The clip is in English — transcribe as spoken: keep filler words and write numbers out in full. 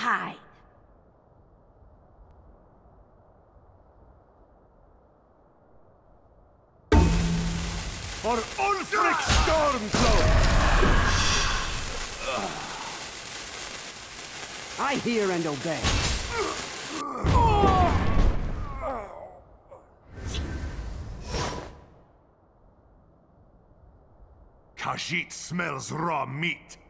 hide. For Ulfric Stormcloak! I hear and obey. Khajiit smells raw meat.